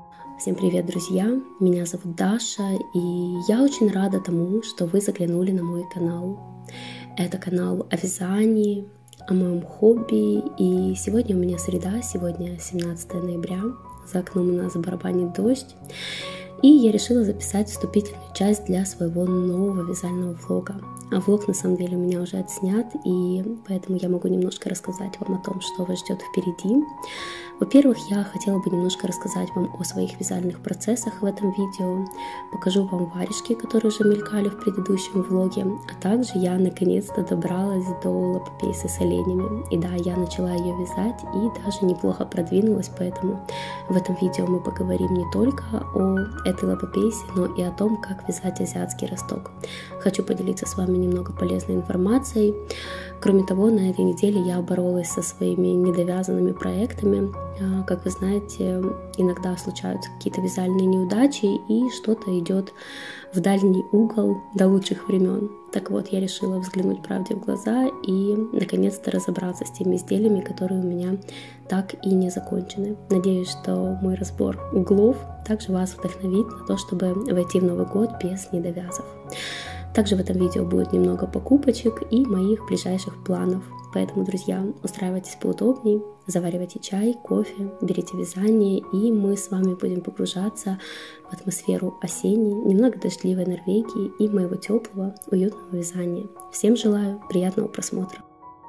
Всем привет, друзья! Меня зовут Даша, и я очень рада тому, что вы заглянули на мой канал. Это канал о вязании, о моем хобби, и сегодня у меня среда, сегодня 17 ноября, за окном у нас барабанит дождь, и я решила записать вступительную часть для своего нового вязального влога. А влог на самом деле у меня уже отснят, и поэтому я могу немножко рассказать вам о том, что вас ждет впереди. Во-первых, я хотела бы немножко рассказать вам о своих вязальных процессах в этом видео, покажу вам варежки, которые уже мелькали в предыдущем влоге, а также я наконец-то добралась до лапопейсы с оленями. И да, я начала ее вязать и даже неплохо продвинулась, поэтому в этом видео мы поговорим не только о этой лапопейсе, но и о том, как вязать азиатский росток. Хочу поделиться с вами немного полезной информацией. Кроме того, на этой неделе я боролась со своими недовязанными проектами. Как вы знаете, иногда случаются какие-то вязальные неудачи, и что-то идет в дальний угол до лучших времен. Так вот, я решила взглянуть правде в глаза и наконец-то разобраться с теми изделиями, которые у меня так и не закончены. Надеюсь, что мой разбор углов также вас вдохновит на то, чтобы войти в Новый год без недовязов. Также в этом видео будет немного покупочек и моих ближайших планов. Поэтому, друзья, устраивайтесь поудобнее, заваривайте чай, кофе, берите вязание, и мы с вами будем погружаться в атмосферу осенней, немного дождливой Норвегии и моего теплого, уютного вязания. Всем желаю приятного просмотра!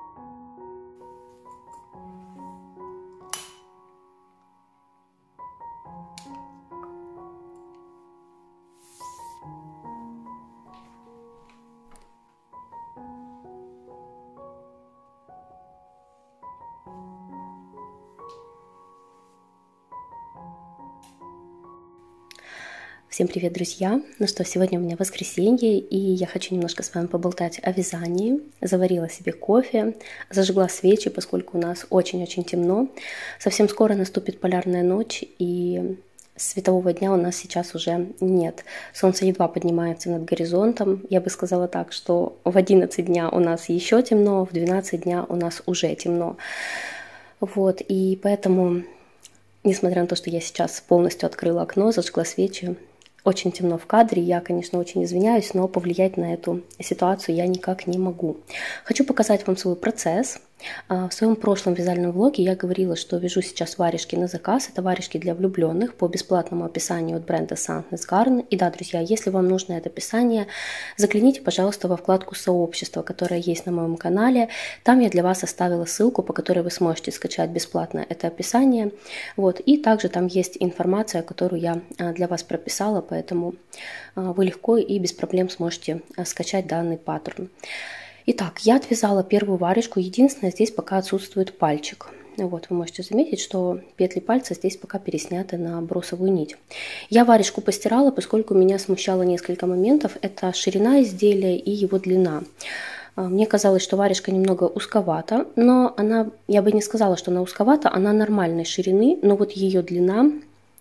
Всем привет, друзья! Ну что, сегодня у меня воскресенье, и я хочу немножко с вами поболтать о вязании. Заварила себе кофе, зажгла свечи, поскольку у нас очень-очень темно. Совсем скоро наступит полярная ночь, и светового дня у нас сейчас уже нет. Солнце едва поднимается над горизонтом. Я бы сказала так, что в 11 дня у нас еще темно, в 12 дня у нас уже темно. Вот, и поэтому, несмотря на то, что я сейчас полностью открыла окно, зажгла свечи, очень темно в кадре, я, конечно, очень извиняюсь, но повлиять на эту ситуацию я никак не могу. Хочу показать вам свой процесс. В своем прошлом вязальном влоге я говорила, что вяжу сейчас варежки на заказ. Это варежки для влюбленных по бесплатному описанию от бренда Sandnes Garn. И да, друзья, если вам нужно это описание, загляните, пожалуйста, во вкладку сообщества, которая есть на моем канале. Там я для вас оставила ссылку, по которой вы сможете скачать бесплатно это описание. Вот. И также там есть информация, которую я для вас прописала, поэтому вы легко и без проблем сможете скачать данный паттерн. Итак, я отвязала первую варежку. Единственное, здесь пока отсутствует пальчик. Вот, вы можете заметить, что петли пальца здесь пока пересняты на бросовую нить. Я варежку постирала, поскольку меня смущало несколько моментов. Это ширина изделия и его длина. Мне казалось, что варежка немного узковата, но она, я бы не сказала, что она узковата, она нормальной ширины, но вот ее длина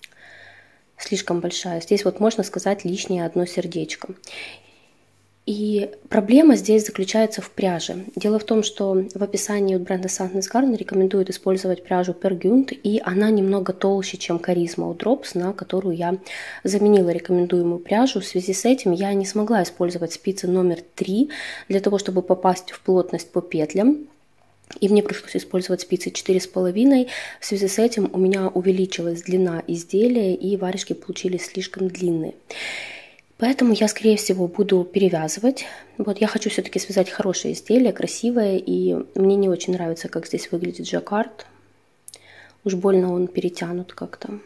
слишком большая. Здесь вот можно сказать лишнее одно сердечко. И проблема здесь заключается в пряже. Дело в том, что в описании от бренда Sandnes Garn рекомендуют использовать пряжу Pergynt, и она немного толще, чем Charisma от Drops, на которую я заменила рекомендуемую пряжу. В связи с этим я не смогла использовать спицы номер 3 для того, чтобы попасть в плотность по петлям. И мне пришлось использовать спицы 4,5. В связи с этим у меня увеличилась длина изделия, и варежки получились слишком длинные. Поэтому я, скорее всего, буду перевязывать. Вот, я хочу все-таки связать хорошее изделие, красивое, и мне не очень нравится, как здесь выглядит жаккард. Уж больно он перетянут как-то.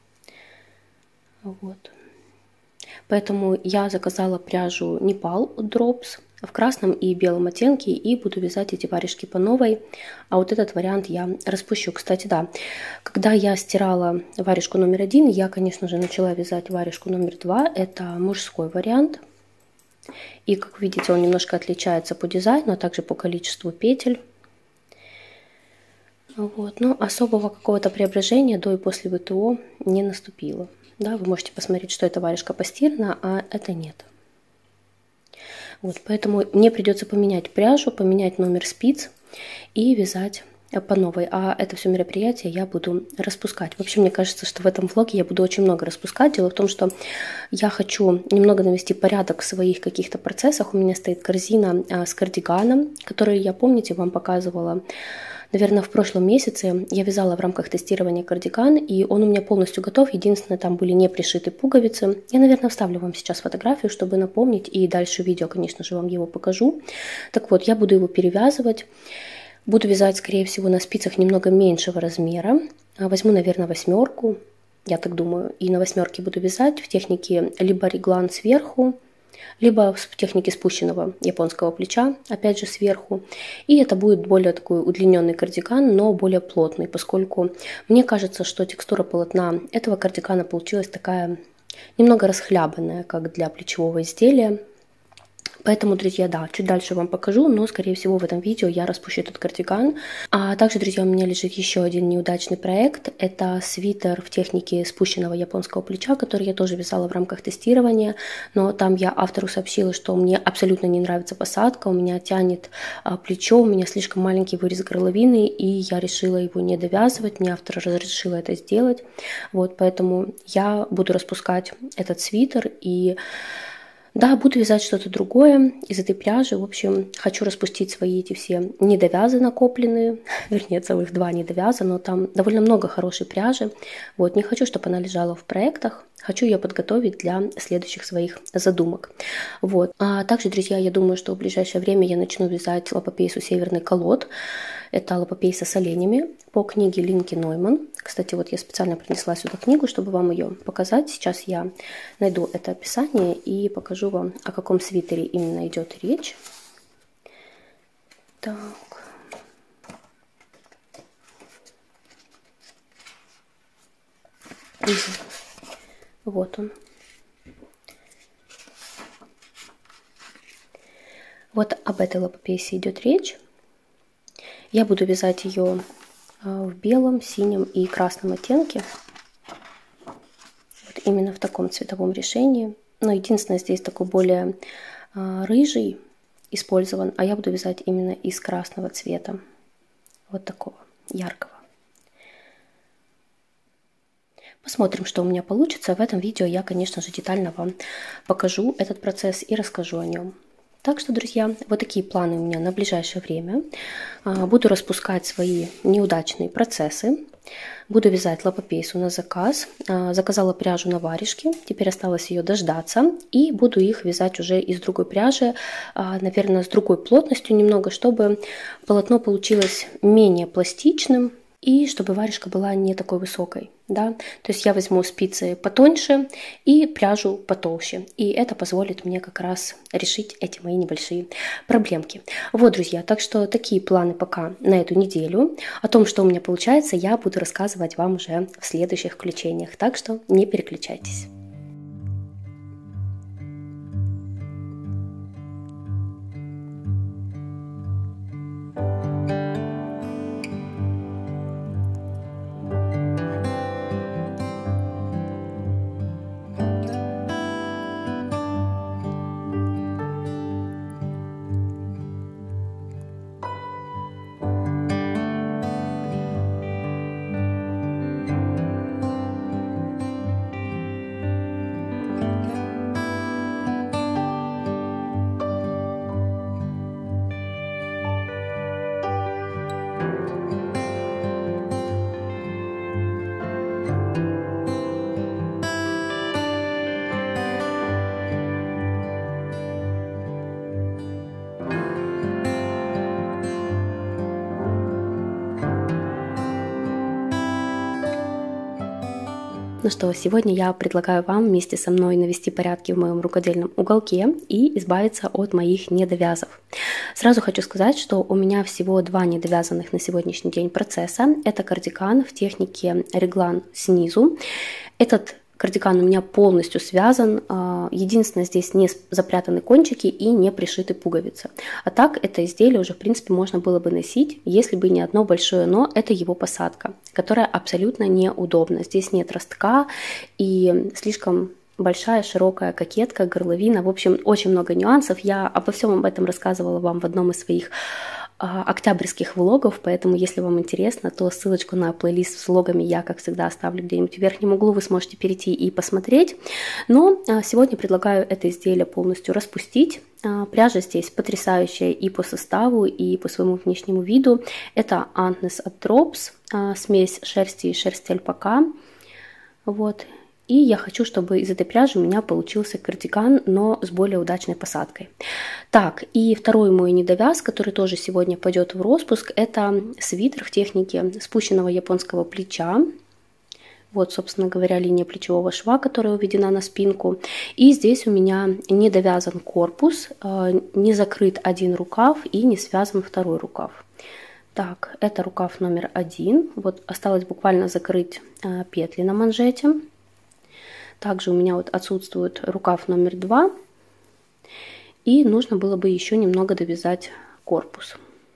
Вот. Поэтому я заказала пряжу Непал от Drops в красном и белом оттенке, и буду вязать эти варежки по новой. А вот этот вариант я распущу. Кстати, да, когда я стирала варежку номер 1, я, конечно же, начала вязать варежку номер 2. Это мужской вариант. И, как видите, он немножко отличается по дизайну, а также по количеству петель. Вот. Но особого какого-то преображения до и после ВТО не наступило. Да, вы можете посмотреть, что эта варежка постирана, а это нет. Вот, поэтому мне придется поменять пряжу, поменять номер спиц и вязать по новой, а это все мероприятие я буду распускать. Вообще, мне кажется, что в этом влоге я буду очень много распускать. Дело в том, что я хочу немного навести порядок в своих каких-то процессах. У меня стоит корзина с кардиганом, который я, помните, вам показывала, наверное, в прошлом месяце. Я вязала в рамках тестирования кардиган, и он у меня полностью готов. Единственное, там были не пришиты пуговицы. Я, наверное, вставлю вам сейчас фотографию, чтобы напомнить, и дальше видео, конечно же, вам его покажу. Так вот, я буду его перевязывать. Буду вязать, скорее всего, на спицах немного меньшего размера. Возьму, наверное, 8, я так думаю. И на 8 буду вязать в технике либо реглан сверху, либо в технике спущенного японского плеча, опять же сверху. И это будет более такой удлиненный кардиган, но более плотный, поскольку мне кажется, что текстура полотна этого кардигана получилась такая немного расхлябанная, как для плечевого изделия. Поэтому, друзья, да, чуть дальше вам покажу, но, скорее всего, в этом видео я распущу этот кардиган. А также, друзья, у меня лежит еще один неудачный проект. Это свитер в технике спущенного японского плеча, который я тоже вязала в рамках тестирования. Но там я автору сообщила, что мне абсолютно не нравится посадка, у меня тянет плечо, у меня слишком маленький вырез горловины, и я решила его не довязывать, мне автор разрешила это сделать. Вот, поэтому я буду распускать этот свитер и... да, буду вязать что-то другое из этой пряжи. В общем, хочу распустить свои эти все недовязы накопленные. Вернее, целых 2 недовяза, но там довольно много хорошей пряжи. Вот, не хочу, чтобы она лежала в проектах. Хочу ее подготовить для следующих своих задумок. Вот. А также, друзья, я думаю, что в ближайшее время я начну вязать лапопейсу «Северный колод». Это лапопейса с оленями по книге Линки Нойман. Кстати, вот я специально принесла сюда книгу, чтобы вам ее показать. Сейчас я найду это описание и покажу вам, о каком свитере именно идет речь. Так. Вот он. Вот об этой лапопейсе идет речь. Я буду вязать ее в белом, синем и красном оттенке. Вот именно в таком цветовом решении. Но единственное, здесь такой более рыжий использован, а я буду вязать именно из красного цвета. Вот такого яркого. Посмотрим, что у меня получится. В этом видео я, конечно же, детально вам покажу этот процесс и расскажу о нем. Так что, друзья, вот такие планы у меня на ближайшее время. Буду распускать свои неудачные процессы. Буду вязать лапопейсу на заказ. Заказала пряжу на варежке. Теперь осталось ее дождаться. И буду их вязать уже из другой пряжи. Наверное, с другой плотностью немного, чтобы полотно получилось менее пластичным. И чтобы варежка была не такой высокой, да, то есть я возьму спицы потоньше и пряжу потолще, и это позволит мне как раз решить эти мои небольшие проблемки. Вот, друзья, так что такие планы пока на эту неделю. О том, что у меня получается, я буду рассказывать вам уже в следующих включениях, так что не переключайтесь. Ну что, сегодня я предлагаю вам вместе со мной навести порядки в моем рукодельном уголке и избавиться от моих недовязов. Сразу хочу сказать, что у меня всего 2 недовязанных на сегодняшний день процесса. Это кардиган в технике реглан снизу. Этот кардиган у меня полностью связан, единственное, здесь не запрятаны кончики и не пришиты пуговицы. А так это изделие уже в принципе можно было бы носить, если бы не одно большое но, это его посадка, которая абсолютно неудобна. Здесь нет ростка и слишком большая, широкая кокетка, горловина. В общем, очень много нюансов. Я обо всем об этом рассказывала вам в одном из своих октябрьских влогов, поэтому если вам интересно, то ссылочку на плейлист с влогами я, как всегда, оставлю где-нибудь в верхнем углу, вы сможете перейти и посмотреть. Но сегодня предлагаю это изделие полностью распустить. Пряжа здесь потрясающая и по составу, и по своему внешнему виду. Это Antness от Drops, смесь шерсти и шерсти альпака. Вот. И я хочу, чтобы из этой пряжи у меня получился кардиган, но с более удачной посадкой. Так, и второй мой недовяз, который тоже сегодня пойдет в распуск, это свитер в технике спущенного японского плеча. Вот, собственно говоря, линия плечевого шва, которая уведена на спинку. И здесь у меня не довязан корпус, не закрыт один рукав и не связан второй рукав. Так, это рукав номер 1. Вот осталось буквально закрыть петли на манжете. Также у меня вот отсутствует рукав номер 2. И нужно было бы еще немного довязать корпус.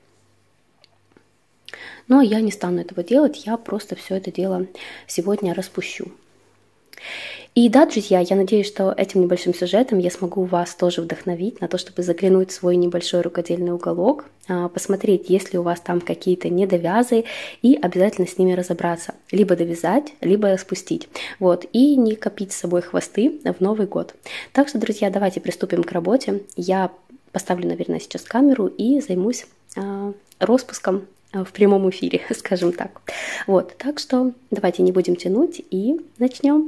Но я не стану этого делать, я просто все это дело сегодня распущу. И да, друзья, я надеюсь, что этим небольшим сюжетом я смогу вас тоже вдохновить на то, чтобы заглянуть в свой небольшой рукодельный уголок, посмотреть, есть ли у вас там какие-то недовязы, и обязательно с ними разобраться. Либо довязать, либо распустить. Вот, и не копить с собой хвосты в Новый год. Так что, друзья, давайте приступим к работе. Я поставлю, наверное, сейчас камеру и займусь распуском в прямом эфире, скажем так. Вот, так что давайте не будем тянуть и начнем.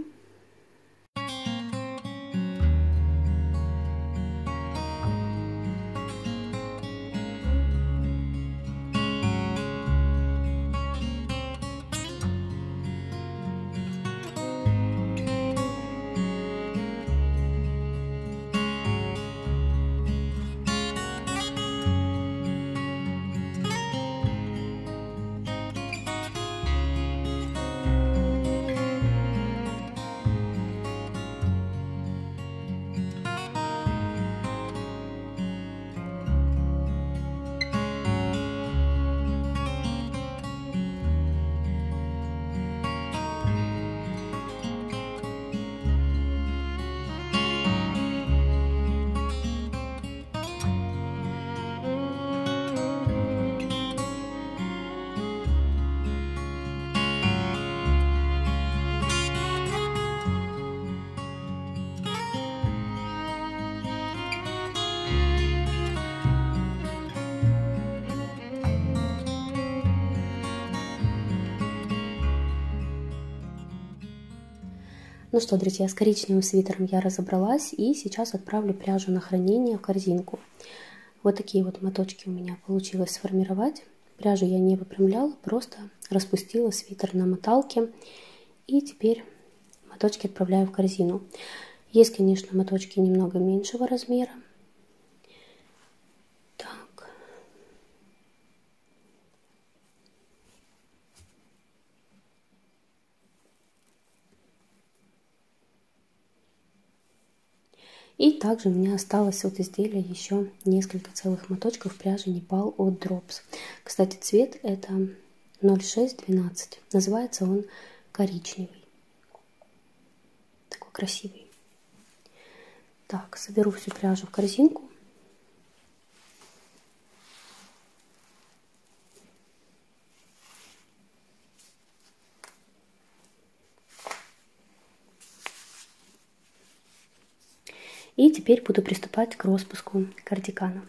Ну что, друзья, с коричневым свитером я разобралась, и сейчас отправлю пряжу на хранение в корзинку. Вот такие вот моточки у меня получилось сформировать. Пряжу я не выпрямляла, просто распустила свитер на моталке, и теперь моточки отправляю в корзину. Есть, конечно, моточки немного меньшего размера. И также у меня осталось от изделия еще несколько целых моточков пряжи Nepal от Drops. Кстати, цвет это 0612. Называется он коричневый. Такой красивый. Так, соберу всю пряжу в корзинку. И теперь буду приступать к распуску кардигана.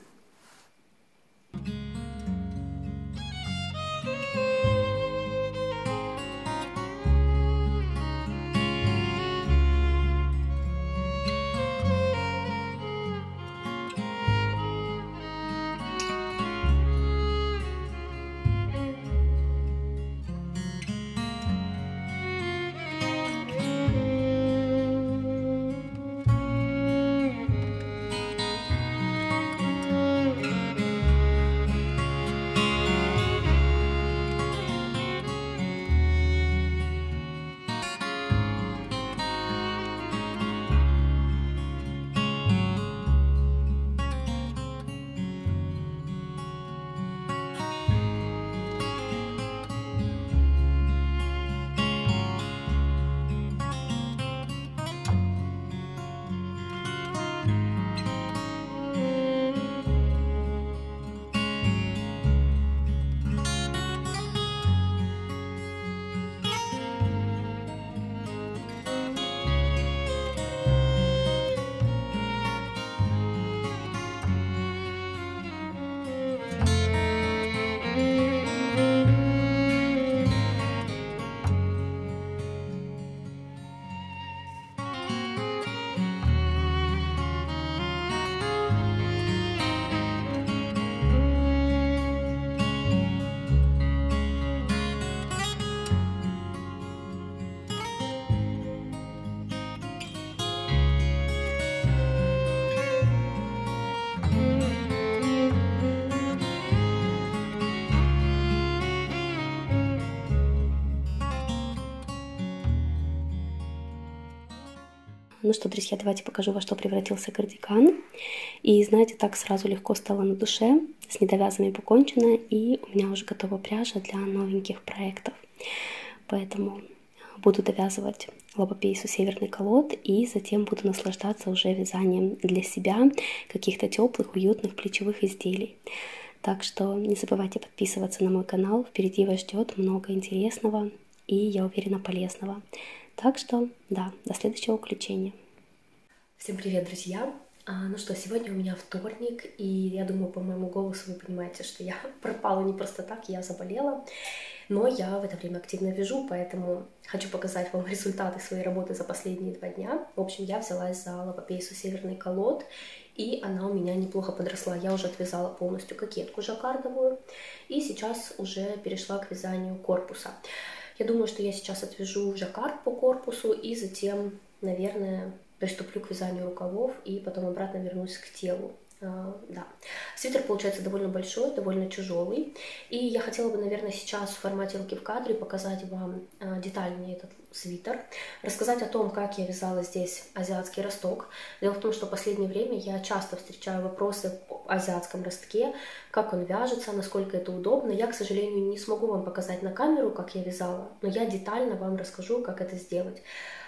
Ну что, друзья, давайте покажу, во что превратился кардиган. И знаете, так сразу легко стало на душе, с недовязанными покончено, и у меня уже готова пряжа для новеньких проектов. Поэтому буду довязывать лобопейсу «Северный колод» и затем буду наслаждаться уже вязанием для себя каких-то теплых, уютных плечевых изделий. Так что не забывайте подписываться на мой канал, впереди вас ждет много интересного и, я уверена, полезного. Так что, да, до следующего включения. Всем привет, друзья! Ну что, сегодня у меня вторник, и я думаю, по моему голосу вы понимаете, что я пропала не просто так, я заболела. Но я в это время активно вяжу, поэтому хочу показать вам результаты своей работы за последние 2 дня. В общем, я взялась за лобопейсу «Северный колод», и она у меня неплохо подросла. Я уже отвязала полностью кокетку жаккардовую, и сейчас уже перешла к вязанию корпуса. Я думаю, что я сейчас отвяжу жаккард по корпусу, и затем, наверное, приступлю к вязанию рукавов, и потом обратно вернусь к телу. Да. Свитер получается довольно большой, довольно тяжелый. И я хотела бы, наверное, сейчас в формате руки в кадре показать вам детальнее этот свитер, рассказать о том, как я вязала здесь азиатский росток. Дело в том, что в последнее время я часто встречаю вопросы о азиатском ростке, как он вяжется, насколько это удобно. Я, к сожалению, не смогу вам показать на камеру, как я вязала, но я детально вам расскажу, как это сделать.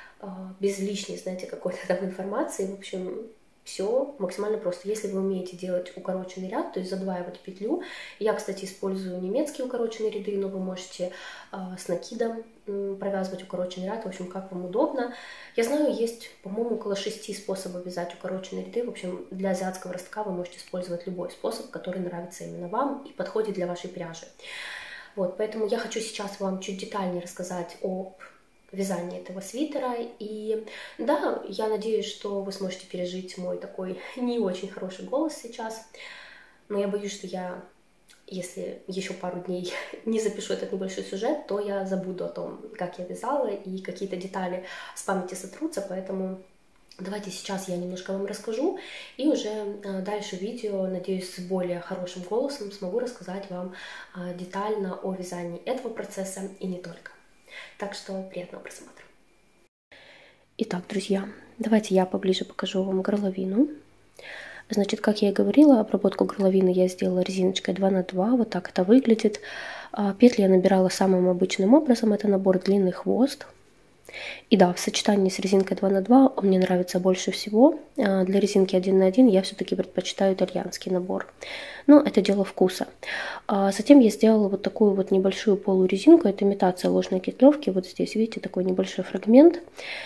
Без лишней, знаете, какой-то там информации. В общем, все максимально просто. Если вы умеете делать укороченный ряд, то есть задваивать петлю, я, кстати, использую немецкие укороченные ряды, но вы можете с накидом провязывать укороченный ряд, в общем, как вам удобно. Я знаю, есть, по-моему, около 6 способов вязать укороченные ряды. В общем, для азиатского ростка вы можете использовать любой способ, который нравится именно вам и подходит для вашей пряжи. Вот, поэтому я хочу сейчас вам чуть детальнее рассказать об вязание этого свитера. И да, я надеюсь, что вы сможете пережить мой такой не очень хороший голос сейчас. Но я боюсь, что я, если еще пару дней не запишу этот небольшой сюжет, то я забуду о том, как я вязала, и какие-то детали с памяти сотрутся. Поэтому давайте сейчас я немножко вам расскажу, и уже дальше видео, надеюсь, с более хорошим голосом смогу рассказать вам детально о вязании этого процесса и не только. Так что приятного просмотра. Итак, друзья, давайте я поближе покажу вам горловину. Значит, как я и говорила, обработку горловины я сделала резиночкой 2 на 2. Вот так это выглядит. Петли я набирала самым обычным образом. Это набор длинный хвост. И да, в сочетании с резинкой 2 на 2 он мне нравится больше всего. Для резинки 1 на 1 я все-таки предпочитаю итальянский набор. Но это дело вкуса. Затем я сделала вот такую вот небольшую полурезинку. Это имитация ложной кетлевки. Вот здесь, видите, такой небольшой фрагмент.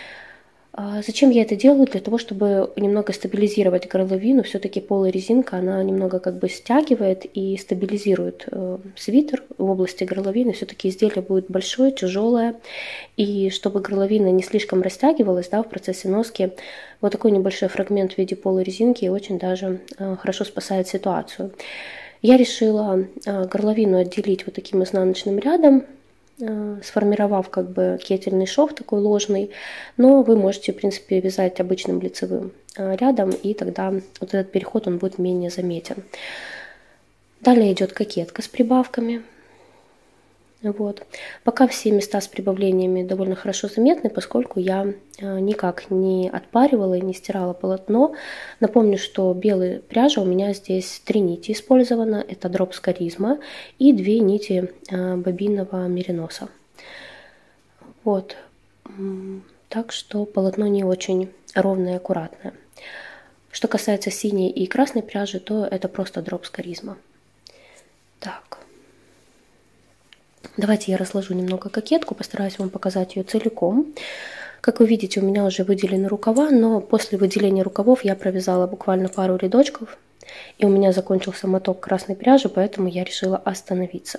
Зачем я это делаю? Для того, чтобы немного стабилизировать горловину. Все-таки полурезинка, она немного как бы стягивает и стабилизирует свитер в области горловины. Все-таки изделие будет большое, тяжелое. И чтобы горловина не слишком растягивалась, да, в процессе носки, вот такой небольшой фрагмент в виде полурезинки очень даже хорошо спасает ситуацию. Я решила горловину отделить вот таким изнаночным рядом, сформировав как бы кетельный шов такой ложный, но вы можете, в принципе, вязать обычным лицевым рядом, и тогда вот этот переход он будет менее заметен. Далее идет кокетка с прибавками. Вот. Пока все места с прибавлениями довольно хорошо заметны, поскольку я никак не отпаривала и не стирала полотно. Напомню, что белая пряжа у меня здесь 3 нити использовано. Это дроп Каризма и 2 нити бобинного мериноса. Вот. Так что полотно не очень ровное и аккуратное. Что касается синей и красной пряжи, то это просто дроп Каризма. Так. Давайте я разложу немного кокетку, постараюсь вам показать ее целиком. Как вы видите, у меня уже выделены рукава, но после выделения рукавов я провязала буквально пару рядочков, и у меня закончился моток красной пряжи, поэтому я решила остановиться.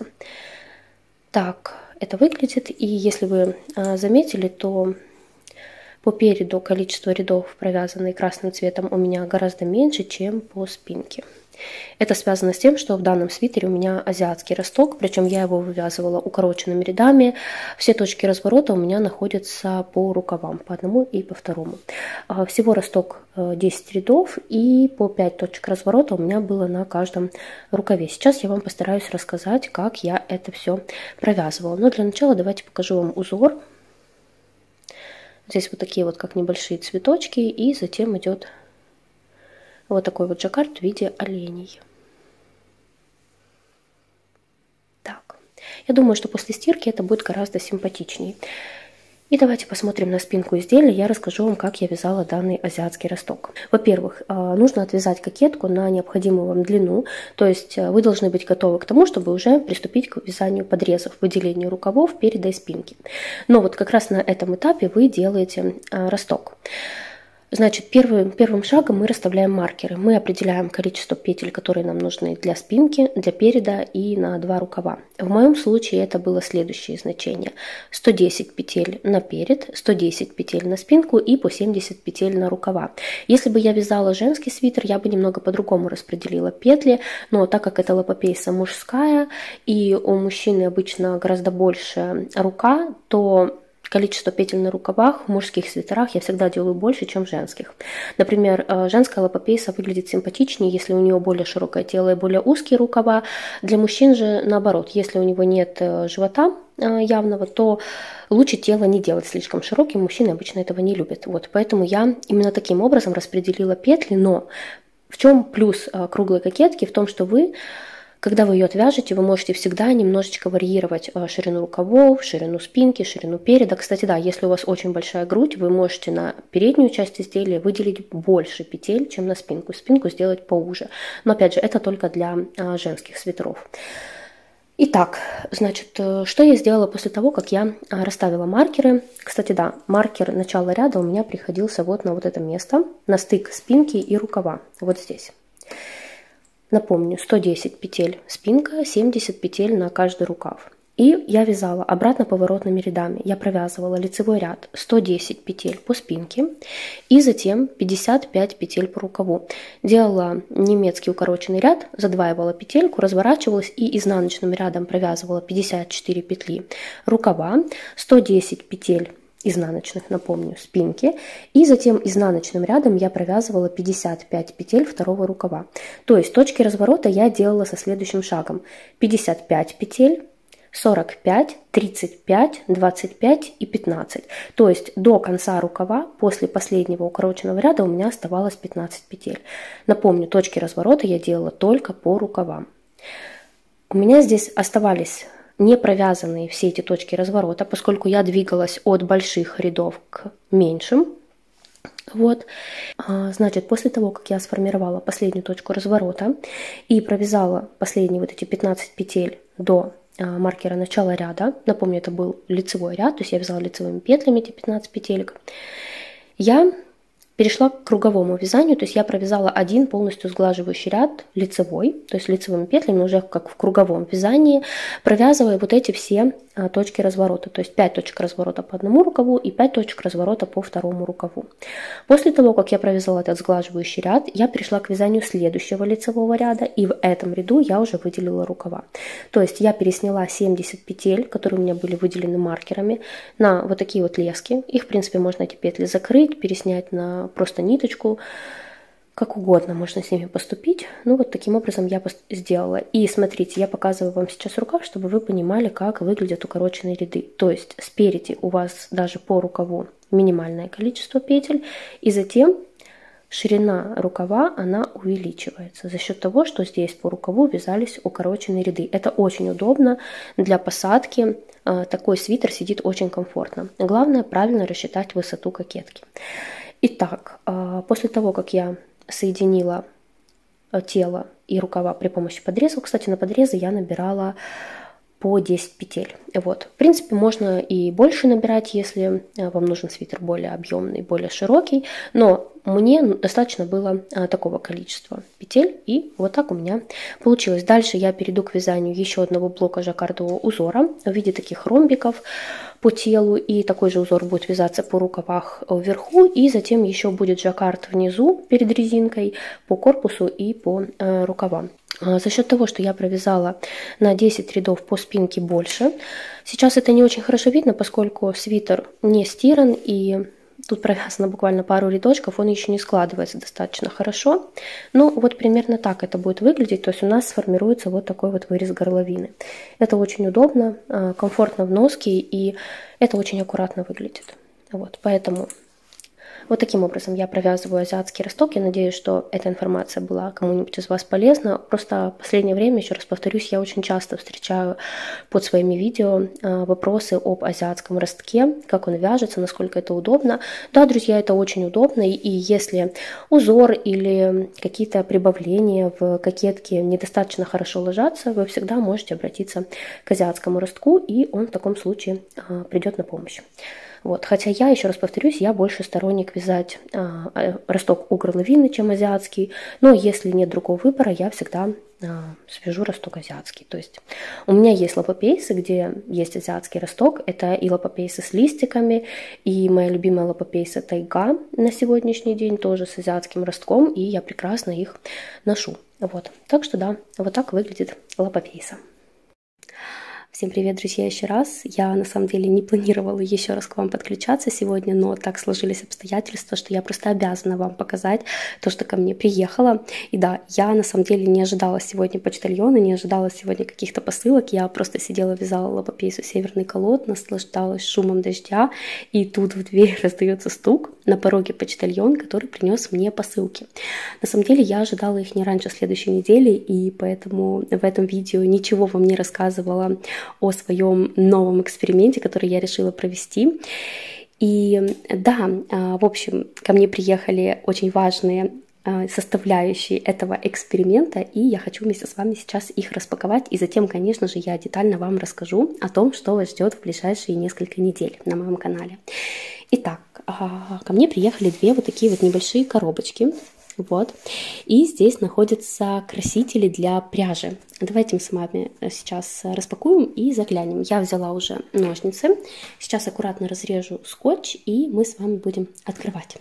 Так это выглядит, и если вы заметили, то по переду количество рядов, провязанные красным цветом, у меня гораздо меньше, чем по спинке. Это связано с тем, что в данном свитере у меня азиатский росток, причем я его вывязывала укороченными рядами. Все точки разворота у меня находятся по рукавам, по одному и по второму. Всего росток 10 рядов, и по 5 точек разворота у меня было на каждом рукаве. Сейчас я вам постараюсь рассказать, как я это все провязывала. Но для начала давайте покажу вам узор. Здесь вот такие вот как небольшие цветочки, и затем идет вот такой вот жаккард в виде оленей. Так, я думаю, что после стирки это будет гораздо симпатичнее. И давайте посмотрим на спинку изделия. Я расскажу вам, как я вязала данный азиатский росток. Во-первых, нужно отвязать кокетку на необходимую вам длину. То есть вы должны быть готовы к тому, чтобы уже приступить к вязанию подрезов, выделению рукавов, переда и спинки. Но вот как раз на этом этапе вы делаете росток. Значит, первым шагом мы расставляем маркеры. Мы определяем количество петель, которые нам нужны для спинки, для переда и на 2 рукава. В моем случае это было следующее значение. 110 петель на перед, 110 петель на спинку и по 70 петель на рукава. Если бы я вязала женский свитер, я бы немного по-другому распределила петли, но так как это лапопейса мужская и у мужчины обычно гораздо больше рука, то количество петель на рукавах в мужских свитерах я всегда делаю больше, чем в женских. Например, женская лапопейса выглядит симпатичнее, если у нее более широкое тело и более узкие рукава. Для мужчин же наоборот, если у него нет живота явного, то лучше тело не делать слишком широким. Мужчины обычно этого не любят. Вот, поэтому я именно таким образом распределила петли. Но в чем плюс круглой кокетки? В том, что когда вы ее отвяжете, вы можете всегда немножечко варьировать ширину рукавов, ширину спинки, ширину переда. Кстати, да, если у вас очень большая грудь, вы можете на переднюю часть изделия выделить больше петель, чем на спинку. Спинку сделать поуже. Но опять же, это только для женских свитеров. Итак, значит, что я сделала после того, как я расставила маркеры. Кстати, да, маркер начала ряда у меня приходился вот на вот это место, на стык спинки и рукава, вот здесь. Напомню, 110 петель спинка, 70 петель на каждый рукав. И я вязала обратно поворотными рядами. Я провязывала лицевой ряд 110 петель по спинке и затем 55 петель по рукаву. Делала немецкий укороченный ряд, задваивала петельку, разворачивалась и изнаночным рядом провязывала 54 петли рукава, 110 петель изнаночных, напомню, спинки, и затем изнаночным рядом я провязывала 55 петель второго рукава. То есть точки разворота я делала со следующим шагом: 55 петель, 45, 35, 25 и 15. То есть до конца рукава после последнего укороченного ряда у меня оставалось 15 петель. Напомню, точки разворота я делала только по рукавам. У меня здесь оставались не провязанные все эти точки разворота, поскольку я двигалась от больших рядов к меньшим. Вот, значит, после того, как я сформировала последнюю точку разворота и провязала последние вот эти 15 петель до маркера начала ряда, напомню, это был лицевой ряд, то есть я вязала лицевыми петлями эти 15 петелек, я перешла к круговому вязанию, то есть я провязала один полностью сглаживающий ряд лицевой, то есть лицевыми петлями уже как в круговом вязании, провязывая вот эти все точки разворота, то есть 5 точек разворота по одному рукаву и 5 точек разворота по второму рукаву. После того, как я провязала этот сглаживающий ряд, я перешла к вязанию следующего лицевого ряда, и в этом ряду я уже выделила рукава. То есть я пересняла 70 петель, которые у меня были выделены маркерами, на вот такие вот лески. Их, в принципе, можно эти петли закрыть, переснять на просто ниточку, как угодно можно с ними поступить. Ну вот таким образом я сделала. И смотрите, я показываю вам сейчас рукав, чтобы вы понимали, как выглядят укороченные ряды. То есть спереди у вас даже по рукаву минимальное количество петель, и затем ширина рукава, она увеличивается за счет того, что здесь по рукаву вязались укороченные ряды. Это очень удобно для посадки. Такой свитер сидит очень комфортно. Главное правильно рассчитать высоту кокетки. Итак, после того, как я соединила тело и рукава при помощи подрезов, кстати, на подрезы я набирала по 10 петель. Вот. В принципе, можно и больше набирать, если вам нужен свитер более объемный, более широкий, но мне достаточно было такого количества петель, и вот так у меня получилось. Дальше я перейду к вязанию еще одного блока жаккардового узора в виде таких ромбиков по телу, и такой же узор будет вязаться по рукавах вверху, и затем еще будет жаккард внизу перед резинкой по корпусу и по рукавам. За счет того, что я провязала на 10 рядов по спинке больше, сейчас это не очень хорошо видно, поскольку свитер не стиран, и тут провязано буквально пару рядочков, он еще не складывается достаточно хорошо. Но вот примерно так это будет выглядеть, то есть у нас сформируется вот такой вот вырез горловины. Это очень удобно, комфортно в носке, и это очень аккуратно выглядит. Вот, поэтому вот таким образом я провязываю азиатский росток. Я надеюсь, что эта информация была кому-нибудь из вас полезна. Просто в последнее время, еще раз повторюсь, я очень часто встречаю под своими видео вопросы об азиатском ростке, как он вяжется, насколько это удобно. Да, друзья, это очень удобно, и если узор или какие-то прибавления в кокетке недостаточно хорошо ложатся, вы всегда можете обратиться к азиатскому ростку, и он в таком случае придет на помощь. Вот. Хотя я, еще раз повторюсь, я больше сторонник вязать росток у горловины, чем азиатский. Но если нет другого выбора, я всегда свяжу росток азиатский. То есть у меня есть лапопейсы, где есть азиатский росток. Это и лапопейсы с листиками, и моя любимая лапопейса Тайга на сегодняшний день тоже с азиатским ростком, и я прекрасно их ношу. Вот. Так что да, вот так выглядит лапопейса. Всем привет, друзья, еще раз. Я на самом деле не планировала еще раз к вам подключаться сегодня, но так сложились обстоятельства, что я просто обязана вам показать то, что ко мне приехало. И да, я на самом деле не ожидала сегодня почтальона, не ожидала сегодня каких-то посылок. Я просто сидела, вязала лапопейсу «Северный колод», наслаждалась шумом дождя, и тут в дверь раздается стук. На пороге почтальон, который принес мне посылки. На самом деле я ожидала их не раньше следующей недели, и поэтому в этом видео ничего вам не рассказывала о своем новом эксперименте, который я решила провести. И да, в общем, ко мне приехали очень важные составляющие этого эксперимента, и я хочу вместе с вами сейчас их распаковать, и затем, конечно же, я детально вам расскажу о том, что вас ждет в ближайшие несколько недель на моем канале. Итак, ко мне приехали две вот такие вот небольшие коробочки. Вот. И здесь находятся красители для пряжи. Давайте мы с вами сейчас распакуем и заглянем. Я взяла уже ножницы. Сейчас аккуратно разрежу скотч, и мы с вами будем открывать.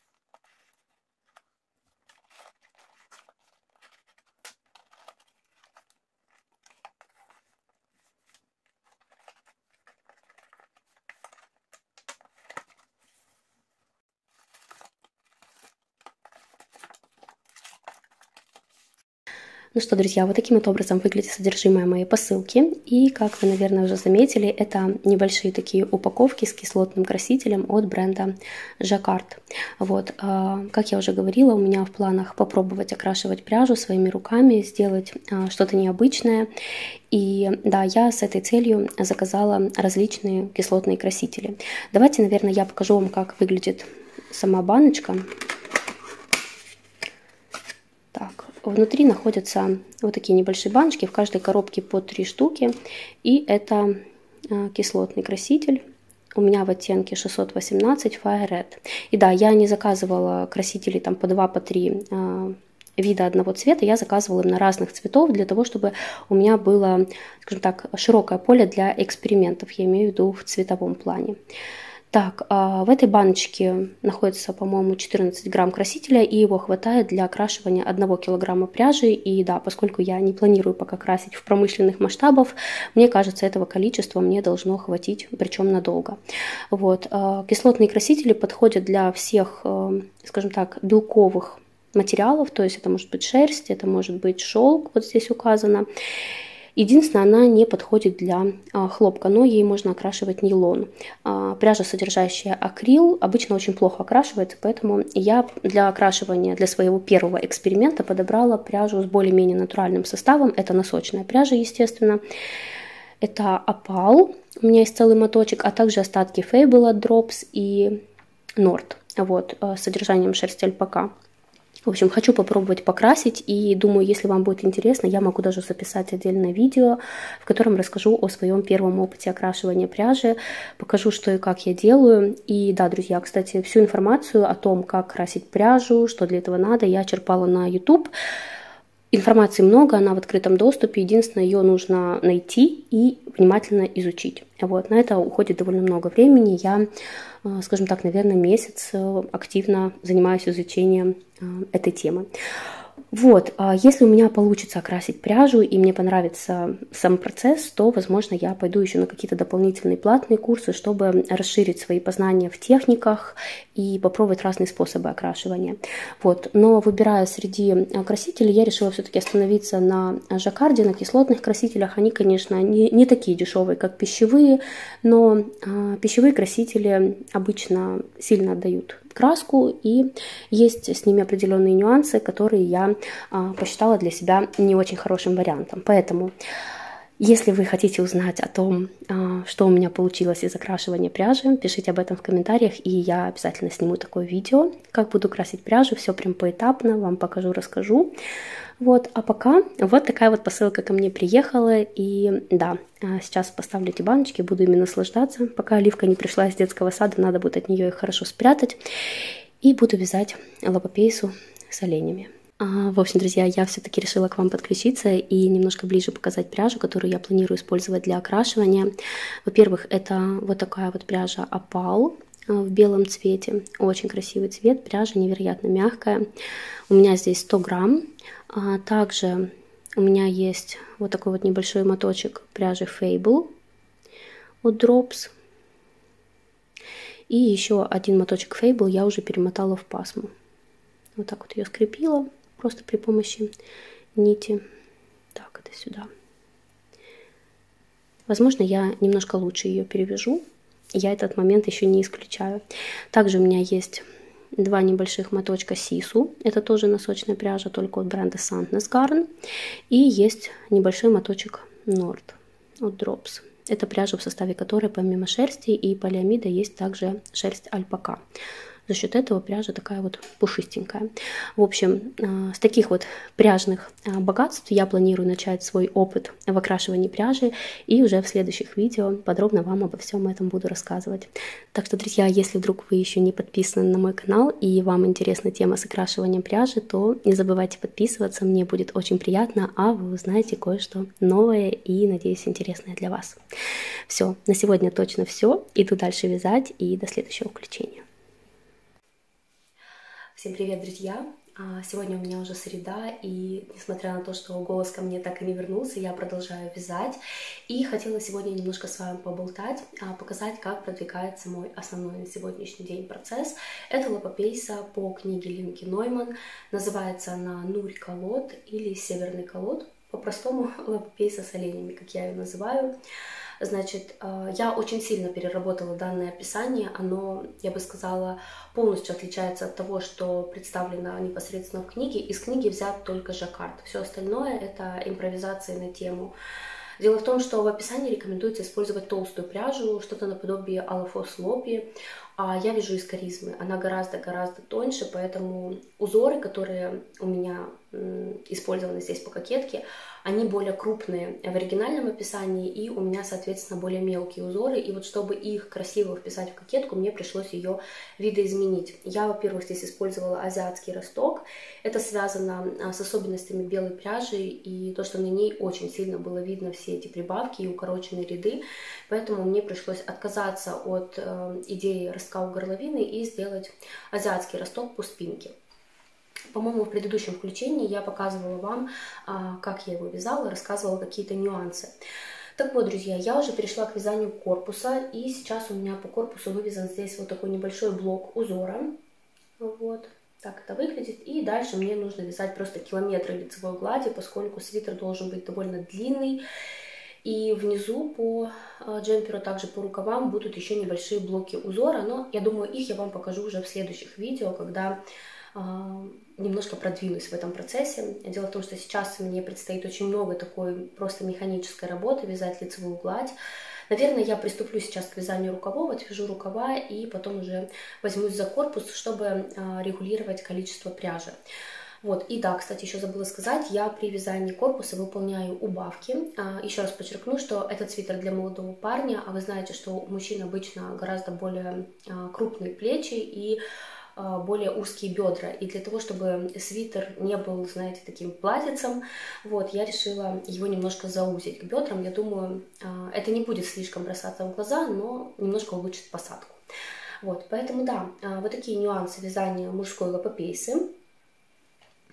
Ну что, друзья, вот таким вот образом выглядит содержимое моей посылки. И, как вы, наверное, уже заметили, это небольшие такие упаковки с кислотным красителем от бренда Jacquard. Вот, как я уже говорила, у меня в планах попробовать окрашивать пряжу своими руками, сделать что-то необычное. И да, я с этой целью заказала различные кислотные красители. Давайте, наверное, я покажу вам, как выглядит сама баночка. Так, внутри находятся вот такие небольшие баночки, в каждой коробке по 3 штуки, и это кислотный краситель. У меня в оттенке 618 Fire Red. И да, я не заказывала красители там по 2, по 3 вида одного цвета, я заказывала на разных цветов для того, чтобы у меня было, скажем так, широкое поле для экспериментов, я имею в виду в цветовом плане. Так, в этой баночке находится, по-моему, 14 грамм красителя, и его хватает для окрашивания 1 килограмма пряжи. И да, поскольку я не планирую пока красить в промышленных масштабах, мне кажется, этого количества мне должно хватить, причем надолго. Вот. Кислотные красители подходят для всех, скажем так, белковых материалов, то есть это может быть шерсть, это может быть шелк, вот здесь указано. Единственное, она не подходит для хлопка, но ей можно окрашивать нейлон. Пряжа, содержащая акрил, обычно очень плохо окрашивается, поэтому я для окрашивания, для своего первого эксперимента подобрала пряжу с более-менее натуральным составом. Это носочная пряжа, естественно. Это опал, у меня есть целый моточек, а также остатки Fable от Drops и Nord, вот, с содержанием шерсти альпака. В общем, хочу попробовать покрасить, и думаю, если вам будет интересно, я могу даже записать отдельное видео, в котором расскажу о своем первом опыте окрашивания пряжи, покажу, что и как я делаю. И да, друзья, кстати, всю информацию о том, как красить пряжу, что для этого надо, я черпала на YouTube. Информации много, она в открытом доступе, единственное, ее нужно найти и внимательно изучить. Вот, на это уходит довольно много времени, я, скажем так, наверное, месяц активно занимаюсь изучением этой темы. Вот, если у меня получится окрасить пряжу и мне понравится сам процесс, то, возможно, я пойду еще на какие-то дополнительные платные курсы, чтобы расширить свои познания в техниках и попробовать разные способы окрашивания. Вот, но выбирая среди красителей, я решила все-таки остановиться на жаккарде, на кислотных красителях. Они, конечно, не такие дешевые, как пищевые, но пищевые красители обычно сильно отдают краску, и есть с ними определенные нюансы, которые я посчитала для себя не очень хорошим вариантом. Поэтому, если вы хотите узнать о том, что у меня получилось из окрашивания пряжи, пишите об этом в комментариях, и я обязательно сниму такое видео, как буду красить пряжу, все прям поэтапно, вам покажу, расскажу. Вот, а пока вот такая вот посылка ко мне приехала, и да, сейчас поставлю эти баночки, буду ими наслаждаться. Пока Оливка не пришла из детского сада, надо будет от нее их хорошо спрятать, и буду вязать лапопейсу с оленями. В общем, друзья, я все-таки решила к вам подключиться и немножко ближе показать пряжу, которую я планирую использовать для окрашивания. Во-первых, это вот такая вот пряжа Опал в белом цвете. Очень красивый цвет, пряжа невероятно мягкая. У меня здесь 100 грамм. Также у меня есть вот такой вот небольшой моточек пряжи Fable от Drops. И еще один моточек Fable я уже перемотала в пасму. Вот так вот ее скрепила, просто при помощи нити. Так, это сюда. Возможно, я немножко лучше ее перевяжу. Я этот момент еще не исключаю. Также у меня есть два небольших моточка Сису. Это тоже носочная пряжа, только от бренда Sandnes Garn. И есть небольшой моточек Nord от Drops. Это пряжа, в составе которой помимо шерсти и полиамида есть также шерсть альпака. За счет этого пряжа такая вот пушистенькая. В общем, с таких вот пряжных богатств я планирую начать свой опыт в окрашивании пряжи, и уже в следующих видео подробно вам обо всем этом буду рассказывать. Так что, друзья, если вдруг вы еще не подписаны на мой канал и вам интересна тема с окрашиванием пряжи, то не забывайте подписываться, мне будет очень приятно, а вы узнаете кое-что новое и, надеюсь, интересное для вас. Все, на сегодня точно все. Иду дальше вязать, и до следующего включения. Всем привет, друзья! Сегодня у меня уже среда, и несмотря на то, что голос ко мне так и не вернулся, я продолжаю вязать. И хотела сегодня немножко с вами поболтать, показать, как продвигается мой основной на сегодняшний день процесс. Это лапопейса по книге Линки Нойман. Называется она «Нурь колод» или «Северный колод». По-простому лапопейса с оленями, как я ее называю. Значит, я очень сильно переработала данное описание, оно, я бы сказала, полностью отличается от того, что представлено непосредственно в книге. Из книги взят только жаккард, все остальное это импровизации на тему. Дело в том, что в описании рекомендуется использовать толстую пряжу, что-то наподобие Алафос Лопи, а я вяжу из коризмы. Она гораздо-гораздо тоньше, поэтому узоры, которые у меня использованы здесь по кокетке, они более крупные в оригинальном описании, и у меня, соответственно, более мелкие узоры. И вот чтобы их красиво вписать в кокетку, мне пришлось ее видоизменить. Я, во-первых, здесь использовала азиатский росток. Это связано с особенностями белой пряжи, и то, что на ней очень сильно было видно все эти прибавки и укороченные ряды. Поэтому мне пришлось отказаться от идеи ростка у горловины и сделать азиатский росток по спинке. По-моему, в предыдущем включении я показывала вам, как я его вязала, рассказывала какие-то нюансы. Так вот, друзья, я уже перешла к вязанию корпуса, и сейчас у меня по корпусу вывязан здесь вот такой небольшой блок узора. Вот так это выглядит. И дальше мне нужно вязать просто километры лицевой глади, поскольку свитер должен быть довольно длинный. И внизу по джемперу, также по рукавам будут еще небольшие блоки узора, но я думаю, их я вам покажу уже в следующих видео, когда немножко продвинусь в этом процессе. Дело в том, что сейчас мне предстоит очень много такой просто механической работы, вязать лицевую гладь. Наверное, я приступлю сейчас к вязанию рукавов, отвяжу рукава и потом уже возьмусь за корпус, чтобы регулировать количество пряжи. Вот, и да, кстати, еще забыла сказать, я при вязании корпуса выполняю убавки. Еще раз подчеркну, что этот свитер для молодого парня, а вы знаете, что у мужчин обычно гораздо более крупные плечи и более узкие бедра. И для того, чтобы свитер не был, знаете, таким платьицем, вот, я решила его немножко заузить к бедрам. Я думаю, это не будет слишком бросаться в глаза, но немножко улучшит посадку. Вот, поэтому да, вот такие нюансы вязания мужской лапопейсы.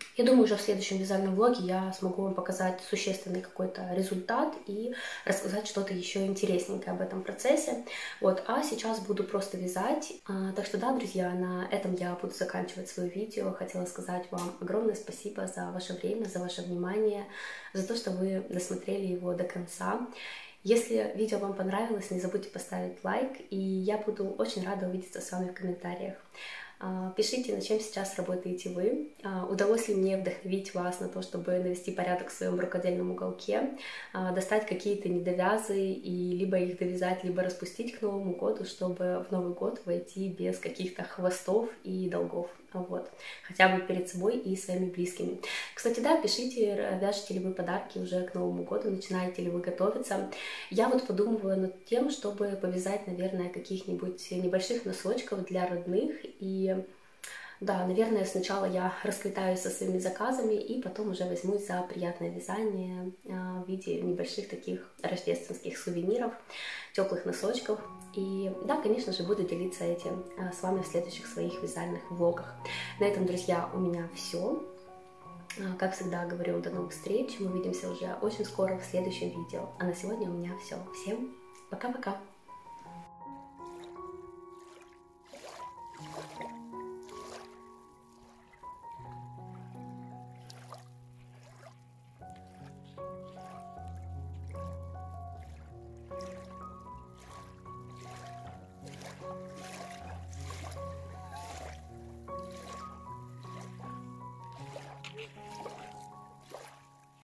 Я думаю, уже в следующем вязальном влоге я смогу вам показать существенный какой-то результат и рассказать что-то еще интересненькое об этом процессе. Вот, а сейчас буду просто вязать. Так что да, друзья, на этом я буду заканчивать свое видео. Хотела сказать вам огромное спасибо за ваше время, за ваше внимание, за то, что вы досмотрели его до конца. Если видео вам понравилось, не забудьте поставить лайк, и я буду очень рада увидеться с вами в комментариях. Пишите, над чем сейчас работаете вы, удалось ли мне вдохновить вас на то, чтобы навести порядок в своем рукодельном уголке, достать какие-то недовязы и либо их довязать, либо распустить к Новому году, чтобы в Новый год войти без каких-то хвостов и долгов. Вот. Хотя бы перед собой и своими близкими. Кстати, да, пишите, вяжете ли вы подарки уже к Новому году, начинаете ли вы готовиться. Я вот подумываю над тем, чтобы повязать, наверное, каких-нибудь небольших носочков для родных. И да, наверное, сначала я расквитаюсь со своими заказами и потом уже возьмусь за приятное вязание в виде небольших таких рождественских сувениров, теплых носочков. И да, конечно же, буду делиться этим с вами в следующих своих вязальных влогах. На этом, друзья, у меня все. Как всегда говорю, до новых встреч. Мы увидимся уже очень скоро в следующем видео. А на сегодня у меня все. Всем пока-пока!